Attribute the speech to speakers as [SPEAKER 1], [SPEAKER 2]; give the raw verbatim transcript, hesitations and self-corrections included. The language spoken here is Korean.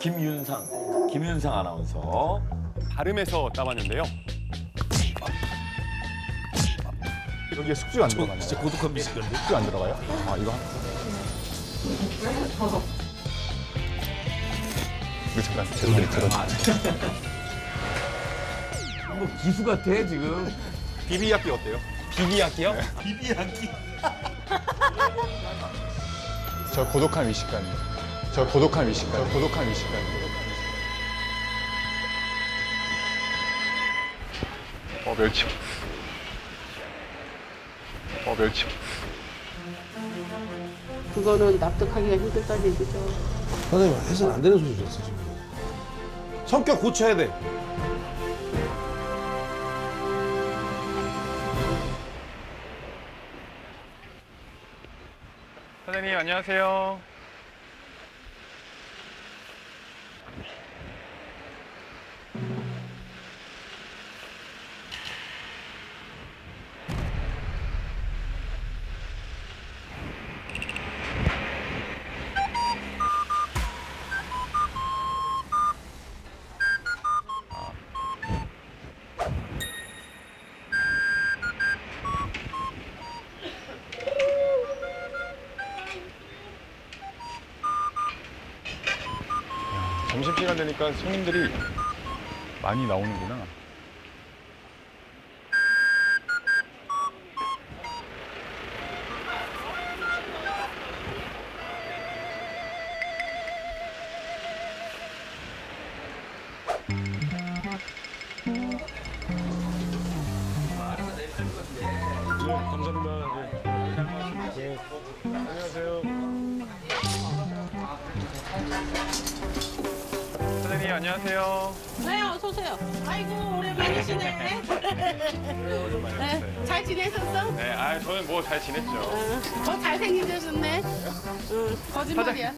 [SPEAKER 1] 김윤상, 김윤상 아나운서.
[SPEAKER 2] 발음에서 따봤는데요.
[SPEAKER 3] 여기에 숙주가 안 들어가네요.
[SPEAKER 1] 진짜 고독한 미식인데.
[SPEAKER 3] 숙주 안 들어가요? 아, 이거 한... 이거 잠깐 제 소리 들어주세요.
[SPEAKER 1] 뭐 기수 같아 지금.
[SPEAKER 2] 비비야끼 어때요?
[SPEAKER 1] 비비야끼요?
[SPEAKER 4] 비비야끼.
[SPEAKER 3] 저 고독한 위식감. 저 고독한 위식감. 저 고독한 위식감. 어, 멸치. 어, 멸치.
[SPEAKER 5] 그거는 납득하기가 힘들다는 얘기죠.
[SPEAKER 4] 선생님, 해서는 안 되는 소리 줬어, 지금. 성격 고쳐야 돼.
[SPEAKER 2] 선생님, 안녕하세요.
[SPEAKER 3] 점심시간 되니까 손님들이 많이 나오는구나.
[SPEAKER 2] 선생님, 안녕하세요.
[SPEAKER 5] 네, 어서 오세요. 아이고, 오랜만이시네. 네, 잘 지내셨어?
[SPEAKER 2] 네, 아, 저는 뭐 잘 지냈죠.
[SPEAKER 5] 어, 더 잘생기셨네. 응, 거짓말이야.